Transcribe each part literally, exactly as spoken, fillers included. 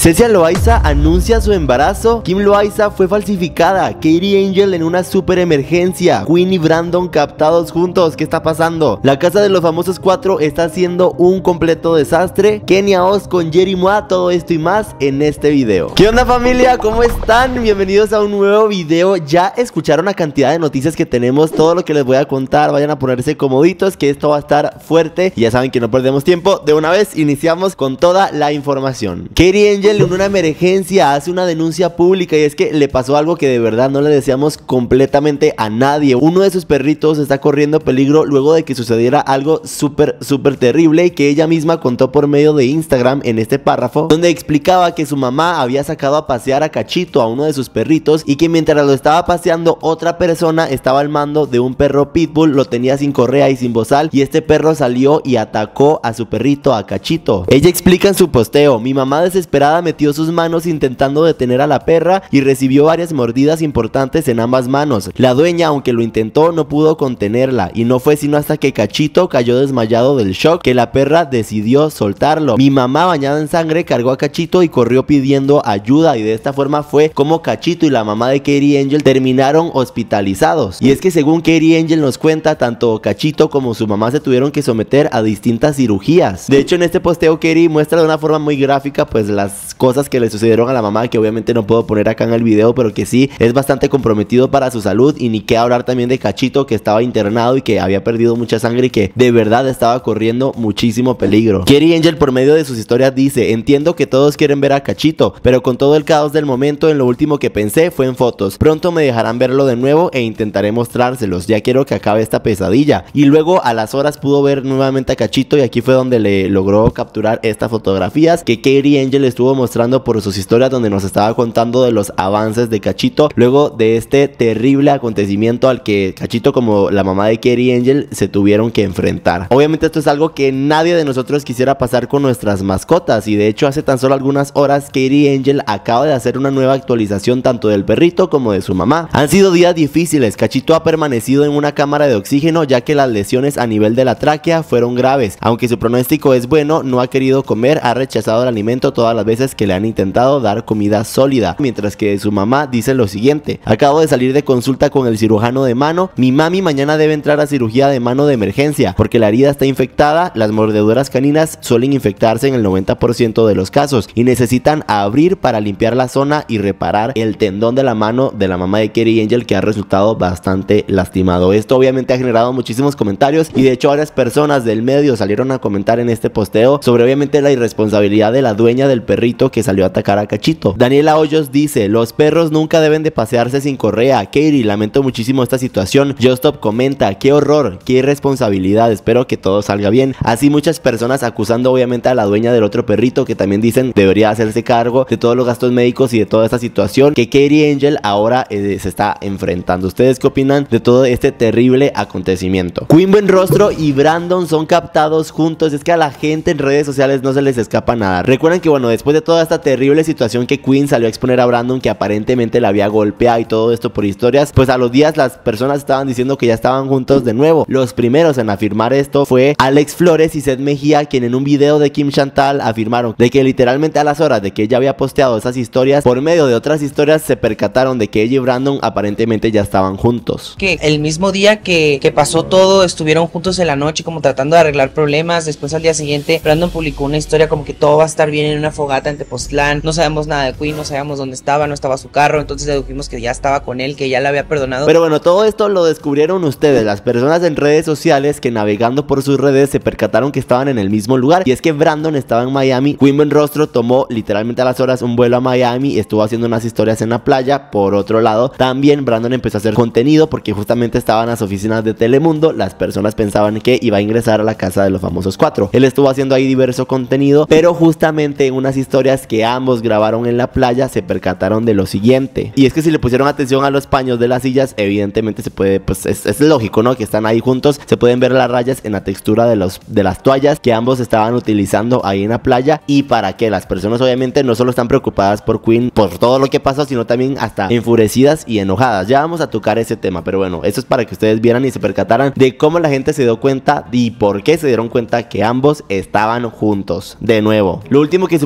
Cecia Loaiza anuncia su embarazo. Kim Loaiza fue falsificada. Katie Angel en una super emergencia. Queen y Brandon captados juntos. ¿Qué está pasando? La casa de los famosos cuatro está siendo un completo desastre. Kenia Oz con Jerry Moa. Todo esto y más en este video. ¿Qué onda, familia? ¿Cómo están? Bienvenidos a un nuevo video. Ya escucharon la cantidad de noticias que tenemos. Todo lo que les voy a contar. Vayan a ponerse comoditos, que esto va a estar fuerte. Y ya saben que no perdemos tiempo. De una vez iniciamos con toda la información. Katie Angel en una emergencia hace una denuncia pública, y es que le pasó algo que de verdad no le deseamos completamente a nadie. Uno de sus perritos está corriendo peligro luego de que sucediera algo súper súper terrible, y que ella misma contó por medio de Instagram en este párrafo, donde explicaba que su mamá había sacado a pasear a Cachito, a uno de sus perritos, y que mientras lo estaba paseando otra persona estaba al mando de un perro pitbull, lo tenía sin correa y sin bozal, y este perro salió y atacó a su perrito, a Cachito. Ella explica en su posteo: mi mamá desesperada metió sus manos intentando detener a la perra y recibió varias mordidas importantes en ambas manos. La dueña, aunque lo intentó, no pudo contenerla, y no fue sino hasta que Cachito cayó desmayado del shock que la perra decidió soltarlo. Mi mamá, bañada en sangre, cargó a Cachito y corrió pidiendo ayuda, y de esta forma fue como Cachito y la mamá de Katie Angel terminaron hospitalizados. Y es que según Katie Angel nos cuenta, tanto Cachito como su mamá se tuvieron que someter a distintas cirugías. De hecho, en este posteo Katie muestra de una forma muy gráfica pues las cosas que le sucedieron a la mamá, que obviamente no puedo poner acá en el video, pero que sí es bastante comprometido para su salud. Y ni qué hablar también de Cachito, que estaba internado y que había perdido mucha sangre y que de verdad estaba corriendo muchísimo peligro. Katie Angel por medio de sus historias dice: entiendo que todos quieren ver a Cachito, pero con todo el caos del momento, en lo último que pensé fue en fotos. Pronto me dejarán verlo de nuevo e intentaré mostrárselos. Ya quiero que acabe esta pesadilla. Y luego a las horas pudo ver nuevamente a Cachito, y aquí fue donde le logró capturar estas fotografías que Katie Angel estuvo mostrando por sus historias, donde nos estaba contando de los avances de Cachito luego de este terrible acontecimiento al que Cachito como la mamá de Katie Angel se tuvieron que enfrentar. Obviamente esto es algo que nadie de nosotros quisiera pasar con nuestras mascotas, y de hecho hace tan solo algunas horas Katie Angel acaba de hacer una nueva actualización tanto del perrito como de su mamá. Han sido días difíciles. Cachito ha permanecido en una cámara de oxígeno ya que las lesiones a nivel de la tráquea fueron graves. Aunque su pronóstico es bueno, no ha querido comer, ha rechazado el alimento todas las veces que le han intentado dar comida sólida. Mientras que su mamá dice lo siguiente: acabo de salir de consulta con el cirujano de mano, mi mami mañana debe entrar a cirugía de mano de emergencia porque la herida está infectada. Las mordeduras caninas suelen infectarse en el noventa por ciento de los casos y necesitan abrir para limpiar la zona y reparar el tendón de la mano de la mamá de Katie Angel, que ha resultado bastante lastimado. Esto obviamente ha generado muchísimos comentarios, y de hecho varias personas del medio salieron a comentar en este posteo sobre obviamente la irresponsabilidad de la dueña del perrito que salió a atacar a Cachito. Daniela Hoyos dice: los perros nunca deben de pasearse sin correa. Katie, lamento muchísimo esta situación. Justop comenta: qué horror, qué irresponsabilidad, espero que todo salga bien. Así muchas personas acusando obviamente a la dueña del otro perrito, que también dicen debería hacerse cargo de todos los gastos médicos y de toda esta situación que Katie Angel ahora eh, se está enfrentando. ¿Ustedes qué opinan de todo este terrible acontecimiento? Queen Buenrostro y Brandon son captados juntos. Es que a la gente en redes sociales no se les escapa nada. Recuerden que bueno, después de toda esta terrible situación que Queen salió a exponer a Brandon, que aparentemente la había golpeado y todo esto por historias, pues a los días las personas estaban diciendo que ya estaban juntos de nuevo. Los primeros en afirmar esto fue Alex Flores y Seth Mejía, quien en un video de Kim Chantal afirmaron de que literalmente a las horas de que ella había posteado esas historias, por medio de otras historias se percataron de que ella y Brandon aparentemente ya estaban juntos. Que el mismo día que, que pasó todo estuvieron juntos en la noche como tratando de arreglar problemas. Después al día siguiente Brandon publicó una historia como que todo va a estar bien en una fogata en Tepoztlán. No sabemos nada de Queen, no sabíamos dónde estaba, no estaba su carro, entonces dedujimos que ya estaba con él, que ya la había perdonado. Pero bueno, todo esto lo descubrieron ustedes, las personas en redes sociales, que navegando por sus redes se percataron que estaban en el mismo lugar. Y es que Brandon estaba en Miami, Queen Buenrostro tomó literalmente a las horas un vuelo a Miami y estuvo haciendo unas historias en la playa. Por otro lado, también Brandon empezó a hacer contenido porque justamente estaban en las oficinas de Telemundo. Las personas pensaban que iba a ingresar a la casa de los famosos cuatro. Él estuvo haciendo ahí diverso contenido, pero justamente en unas historias que ambos grabaron en la playa se percataron de lo siguiente. Y es que si le pusieron atención a los paños de las sillas, evidentemente se puede, pues es, es lógico, ¿no? Que están ahí juntos. Se pueden ver las rayas en la textura de, los, de las toallas que ambos estaban utilizando ahí en la playa. Y para que las personas obviamente no solo están preocupadas por Queen, por todo lo que pasó, sino también hasta enfurecidas y enojadas. Ya vamos a tocar ese tema, pero bueno, eso es para que ustedes vieran y se percataran de cómo la gente se dio cuenta y por qué se dieron cuenta que ambos estaban juntos. De nuevo, lo último que supimos es que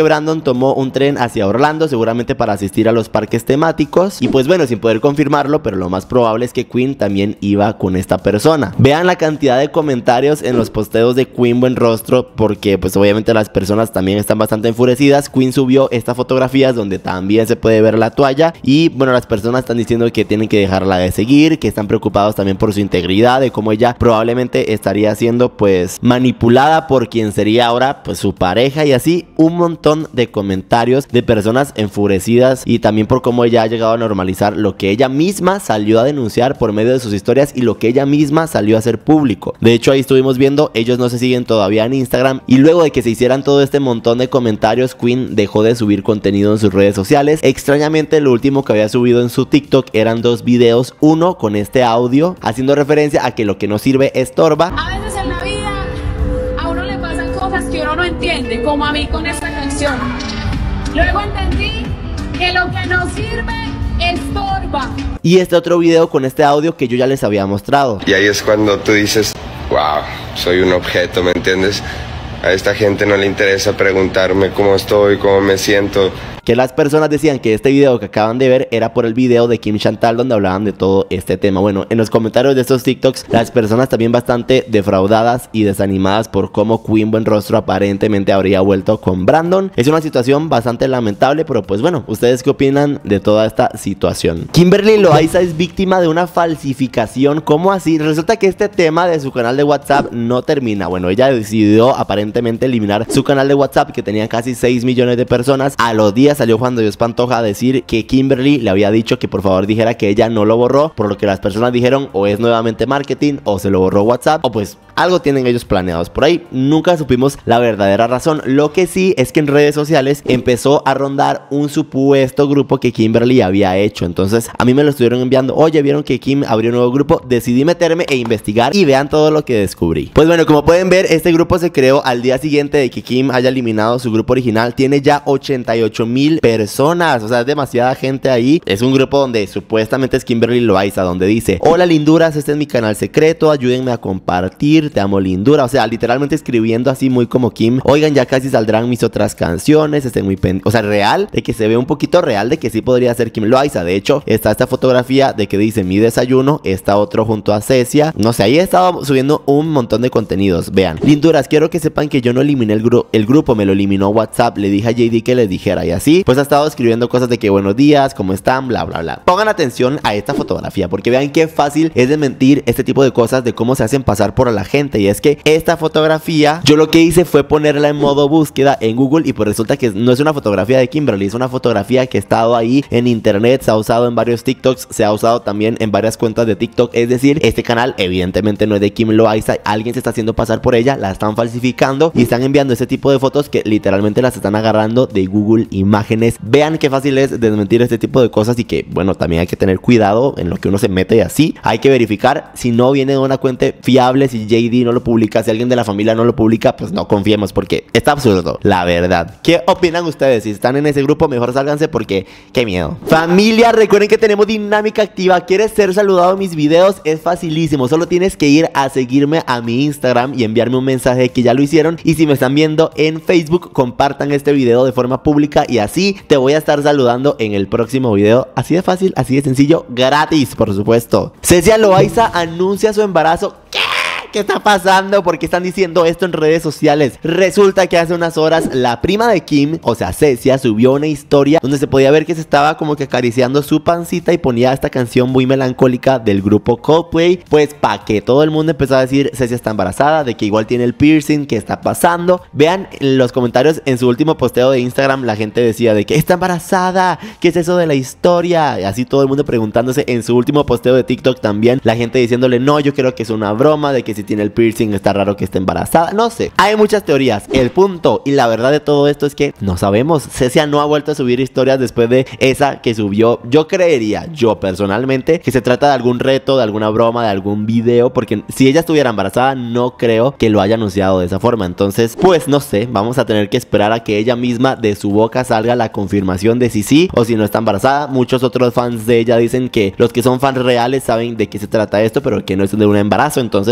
Brandon tomó un tren hacia Orlando, seguramente para asistir a los parques temáticos. Y pues bueno, sin poder confirmarlo, pero lo más probable es que Queen también iba con esta persona. Vean la cantidad de comentarios en los posteos de Queen Buenrostro, porque pues obviamente las personas también están bastante enfurecidas. Queen subió estas fotografías donde también se puede ver la toalla y bueno, las personas están diciendo que tienen que dejarla de seguir, que están preocupados también por su integridad, de cómo ella probablemente estaría siendo pues manipulada por quien sería ahora pues su pareja, y así un montón de comentarios de personas enfurecidas, y también por cómo ella ha llegado a normalizar lo que ella misma salió a denunciar por medio de sus historias y lo que ella misma salió a hacer público. De hecho, ahí estuvimos viendo, ellos no se siguen todavía en Instagram, y luego de que se hicieran todo este montón de comentarios, Queen dejó de subir contenido en sus redes sociales. Extrañamente, lo último que había subido en su TikTok eran dos videos, uno con este audio haciendo referencia a que lo que no sirve estorba. A veces en la vida a uno le pasan cosas que uno no entiende, como a mí con esta canción. Luego entendí que lo que no sirve estorba. Y este otro video con este audio que yo ya les había mostrado. Y ahí es cuando tú dices, wow, soy un objeto, ¿me entiendes? A esta gente no le interesa preguntarme cómo estoy, cómo me siento. Que las personas decían que este video que acaban de ver era por el video de Kim Chantal donde hablaban de todo este tema. Bueno, en los comentarios de estos TikToks, las personas también bastante defraudadas y desanimadas por cómo Queen Buenrostro aparentemente habría vuelto con Brandon. Es una situación bastante lamentable, pero pues bueno, ¿ustedes qué opinan de toda esta situación? Kimberly Loaiza es víctima de una falsificación. ¿Cómo así? Resulta que este tema de su canal de WhatsApp no termina. Bueno, ella decidió aparentemente eliminar su canal de WhatsApp, que tenía casi seis millones de personas. A los días salió Juan de Dios Pantoja a decir que Kimberly le había dicho que por favor dijera que ella no lo borró, por lo que las personas dijeron o es nuevamente marketing o se lo borró WhatsApp, o pues algo tienen ellos planeados por ahí. Nunca supimos la verdadera razón. Lo que sí es que en redes sociales empezó a rondar un supuesto grupo que Kimberly había hecho. Entonces a mí me lo estuvieron enviando, oye, vieron que Kim abrió un nuevo grupo. Decidí meterme e investigar y vean todo lo que descubrí. Pues bueno, como pueden ver, este grupo se creó al día siguiente de que Kim haya eliminado su grupo original. Tiene ya ochenta y ocho mil personas, o sea, es demasiada gente ahí. Es un grupo donde supuestamente es Kimberly Loaiza, donde dice: hola linduras, este es mi canal secreto, ayúdenme a compartir, te amo lindura. O sea, literalmente escribiendo así muy como Kim. Oigan, ya casi saldrán mis otras canciones, estén muy pendientes. O sea, real, de que se ve un poquito real de que sí podría ser Kim Loaiza. De hecho, está esta fotografía de que dice mi desayuno, está otro junto a Cecia. No sé, ahí he estado subiendo un montón de contenidos. Vean, linduras, quiero que sepan que yo no eliminé el, gru el grupo, me lo eliminó WhatsApp. Le dije a J D que les dijera, y así pues ha estado escribiendo cosas de que buenos días, cómo están, bla bla bla. Pongan atención a esta fotografía porque vean qué fácil es desmentir este tipo de cosas, de cómo se hacen pasar por la gente. Y es que esta fotografía, yo lo que hice fue ponerla en modo búsqueda en Google, y pues resulta que no es una fotografía de Kimberly, es una fotografía que ha estado ahí en internet, se ha usado en varios TikToks, se ha usado también en varias cuentas de TikTok. Es decir, este canal evidentemente no es de Kim Loaiza, alguien se está haciendo pasar por ella, la están falsificando y están enviando ese tipo de fotos que literalmente las están agarrando de Google Imágenes. Vean qué fácil es desmentir este tipo de cosas, y que bueno, también hay que tener cuidado en lo que uno se mete, y así hay que verificar si no viene de una cuenta fiable. Si J D no lo publica, si alguien de la familia no lo publica, pues no confiemos porque está absurdo, la verdad. ¿Qué opinan ustedes? Si están en ese grupo, mejor sálganse porque qué miedo. Familia, recuerden que tenemos dinámica activa. ¿Quieres ser saludado en mis videos? Es facilísimo, solo tienes que ir a seguirme a mi Instagram y enviarme un mensaje que ya lo hicieron, y si me están viendo en Facebook, compartan este video de forma pública y así te voy a estar saludando en el próximo video. Así de fácil, así de sencillo, gratis, por supuesto. Cecia Loaiza anuncia su embarazo. ¿Qué? ¿Qué está pasando? ¿Por qué están diciendo esto en redes sociales? Resulta que hace unas horas la prima de Kim, o sea Cecia, subió una historia donde se podía ver que se estaba como que acariciando su pancita y ponía esta canción muy melancólica del grupo Coldplay. Pues pa' que todo el mundo empezó a decir Cecia está embarazada, de que igual tiene el piercing, ¿qué está pasando? Vean en los comentarios en su último posteo de Instagram, la gente decía de que está embarazada, ¿qué es eso de la historia? Y así todo el mundo preguntándose. En su último posteo de TikTok también la gente diciéndole no, yo creo que es una broma, de que si tiene el piercing está raro que esté embarazada, no sé, hay muchas teorías. El punto y la verdad de todo esto es que no sabemos. Cecia no ha vuelto a subir historias después de esa que subió. Yo creería, yo personalmente, que se trata de algún reto, de alguna broma, de algún video, porque si ella estuviera embarazada no creo que lo haya anunciado de esa forma. Entonces pues no sé, vamos a tener que esperar a que ella misma de su boca salga la confirmación de si sí o si no está embarazada. Muchos otros fans de ella dicen que los que son fans reales saben de qué se trata esto, pero que no es de un embarazo. Entonces pues es la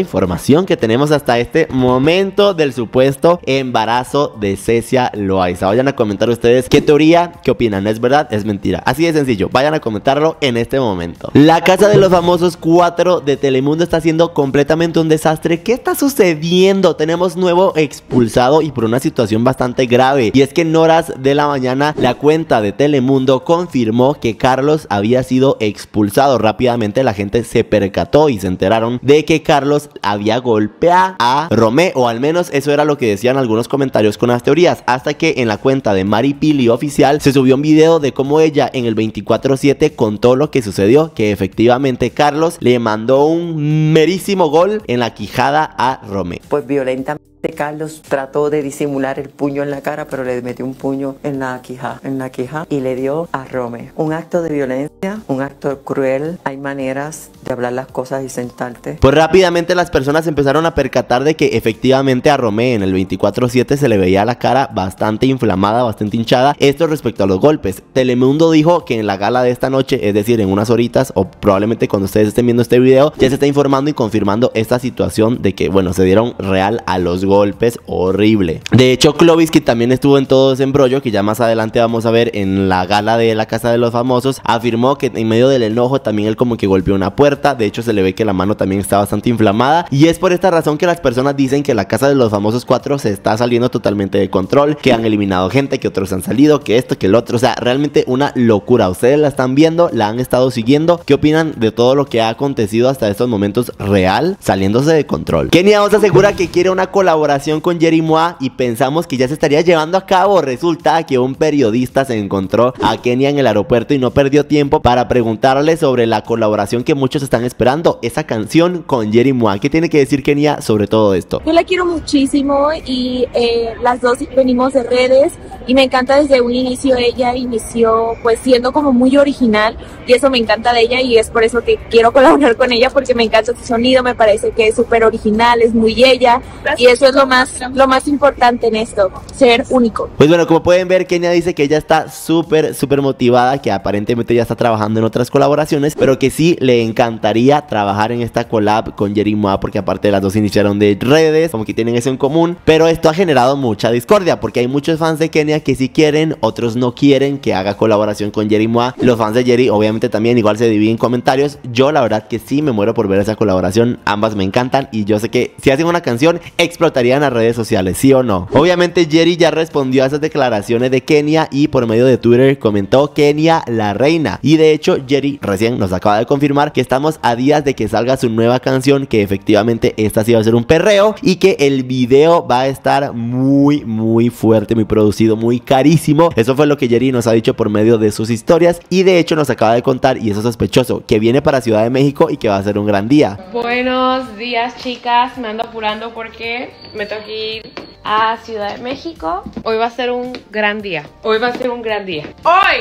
información que tenemos hasta este momento del supuesto embarazo de Cecia Loaiza. Vayan a comentar ustedes qué teoría, qué opinan, ¿es verdad? ¿Es mentira? Así de sencillo, vayan a comentarlo en este momento. La Casa de los Famosos cuatro de Telemundo está siendo completamente un desastre. ¿Qué está sucediendo? Tenemos nuevo expulsado y por una situación bastante grave, y es que en horas de la mañana la cuenta de Telemundo confirmó que Carlos había sido expulsado. Rápidamente la gente se percató y se enteraron de que Carlos había golpeado a Romeo, o al menos eso era lo que decían algunos comentarios con las teorías, hasta que en la cuenta de Mari Pili oficial se subió un video de cómo ella en el veinticuatro siete contó lo que sucedió, que efectivamente Carlos le mandó un merísimo gol en la quijada a Romeo. Pues violentamente Carlos trató de disimular el puño en la cara, pero le metió un puño en la quija, en la quija y le dio a Romeo. Un acto de violencia, un acto cruel. Hay maneras de hablar las cosas y sentarte. Pues rápidamente las personas empezaron a percatar de que efectivamente a Romeo en el veinticuatro siete se le veía la cara bastante inflamada, bastante hinchada. Esto respecto a los golpes. Telemundo dijo que en la gala de esta noche, es decir, en unas horitas o probablemente cuando ustedes estén viendo este video, ya se está informando y confirmando esta situación de que, bueno, se dieron real a los golpes. golpes horrible. De hecho, Klovisky también estuvo en todo ese embrollo, que ya más adelante vamos a ver en la gala de la Casa de los Famosos. Afirmó que en medio del enojo también él como que golpeó una puerta. De hecho, se le ve que la mano también está bastante inflamada, y es por esta razón que las personas dicen que la Casa de los Famosos cuatro se está saliendo totalmente de control, que han eliminado gente, que otros han salido, que esto, que el otro. O sea, realmente una locura. Ustedes la están viendo, la han estado siguiendo. ¿Qué opinan de todo lo que ha acontecido hasta estos momentos real, saliéndose de control? Kenia Oz asegura que quiere una colaboración con Yeri Mua y pensamos que ya se estaría llevando a cabo. Resulta que un periodista se encontró a Kenia en el aeropuerto y no perdió tiempo para preguntarle sobre la colaboración que muchos están esperando, esa canción con Yeri Mua. ¿Qué tiene que decir Kenia sobre todo esto? Yo la quiero muchísimo y eh, las dos venimos de redes y me encanta desde un inicio. Ella inició pues siendo como muy original y eso me encanta de ella, y es por eso que quiero colaborar con ella, porque me encanta su sonido, me parece que es súper original, es muy ella, y eso es lo más, lo más importante en esto, ser único. Pues bueno, como pueden ver, Kenia dice que ella está súper, súper motivada, que aparentemente ya está trabajando en otras colaboraciones, pero que sí le encantaría trabajar en esta collab con Yeri Mua, porque aparte las dos iniciaron de redes, como que tienen eso en común, pero esto ha generado mucha discordia, porque hay muchos fans de Kenia que sí quieren, otros no quieren que haga colaboración con Yeri Mua. Los fans de Yeri obviamente también igual se dividen en comentarios. Yo la verdad que sí me muero por ver esa colaboración, ambas me encantan, y yo sé que si hacen una canción explotaría en las redes sociales, ¿sí o no? Obviamente Yeri ya respondió a esas declaraciones de Kenia y por medio de Twitter comentó: Kenia la reina. Y de hecho Yeri recién nos acaba de confirmar que estamos a días de que salga su nueva canción, que efectivamente esta sí va a ser un perreo y que el video va a estar muy muy fuerte, muy producido, muy carísimo. Eso fue lo que Yeri nos ha dicho por medio de sus historias, y de hecho nos acaba de contar, y eso es sospechoso, que viene para Ciudad de México y que va a ser un gran día. Buenos días, chicas, me ando apurando porque me tengo que ir a Ciudad de México. Hoy va a ser un gran día. Hoy va a ser un gran día.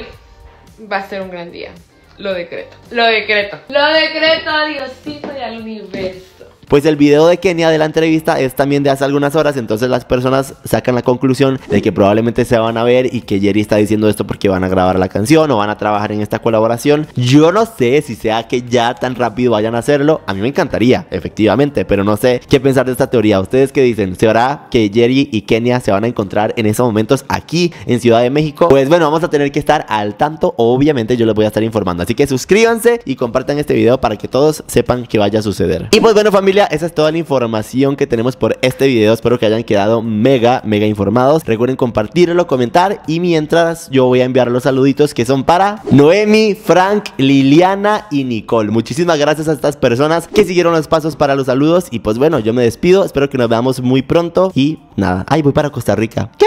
Hoy va a ser un gran día. Lo decreto. Lo decreto. Lo decreto a Diosito y al universo. Pues el video de Kenia de la entrevista es también de hace algunas horas, entonces las personas sacan la conclusión de que probablemente se van a ver y que Yeri está diciendo esto porque van a grabar la canción o van a trabajar en esta colaboración. Yo no sé si sea que ya tan rápido vayan a hacerlo. A mí me encantaría, efectivamente, pero no sé qué pensar de esta teoría. ¿Ustedes qué dicen? ¿Se hará que Yeri y Kenia se van a encontrar en esos momentos aquí en Ciudad de México? Pues bueno, vamos a tener que estar al tanto. Obviamente yo les voy a estar informando, así que suscríbanse y compartan este video para que todos sepan que vaya a suceder. Y pues bueno, familia, esa es toda la información que tenemos por este video. Espero que hayan quedado mega, mega informados. Recuerden compartirlo, comentar, y mientras yo voy a enviar los saluditos que son para Noemi, Frank, Liliana y Nicole. Muchísimas gracias a estas personas que siguieron los pasos para los saludos. Y pues bueno, yo me despido. Espero que nos veamos muy pronto. Y nada, ay, voy para Costa Rica. ¿Qué?